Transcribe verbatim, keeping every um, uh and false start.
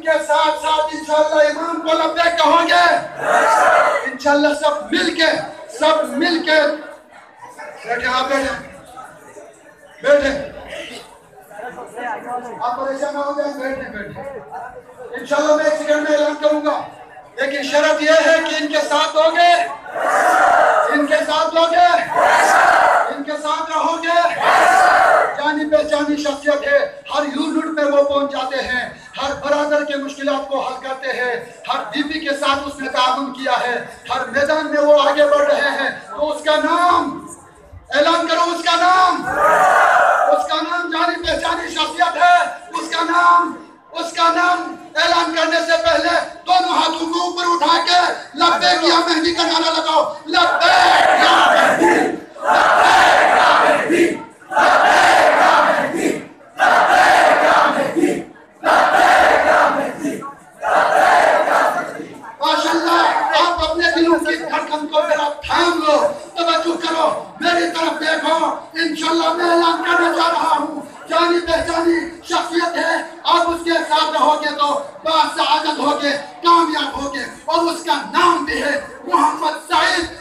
उनके साथ साथ इंशाअल्लाह इमाम को लब्बैक कहोगे। इंशाअल्लाह सब मिलके सब मिलके बैठे आप बैठे बैठे आप परेशान हो जाए बैठे बैठे इंशाअल्लाह मैं एक सेकंड में ऐलान करूंगा, लेकिन शर्त यह है कि इनके साथ होगे, इनके साथ होगे, इनके साथ रहोगे। जानी पहचानी शख्सियत है, हर यूनिट में वो पहुंच जाते हैं, हर बरादर के मुश्किलात को हल करते हैं, हर बीवी के साथ उसने ताउन किया है, हर मैदान में वो आगे बढ़ रहे हैं। तो उसका नाम ऐलान करो, उसका नाम उसका नाम जानी पहचानी शख्सियत है, उसका नाम उसका नाम ऐलान करने से पहले दोनों हाथों को ऊपर उठा के लब्बैक या मेहदी का नारा लगाओ। लब्बैक या मेहदी, लब्बैक या मेहदी, लब्बैक या मेहदी, लब्बैक या मेहदी, लब्बैक या मेहदी, लब्बैक या मेहदी। माशाअल्लाह, आप अपने दिलों की धड़कन को जरा थाम लो, तवज्जो करो, मेरी तरफ देखो। इंशाअल्लाह मैं ऐलान करने जा रहा हूँ, जानी पहचानी शख्सियत है, आप उसके साथ रहोगे तो बासआदत होगे, कामयाब होगे। और उसका नाम भी है मोहम्मद सईद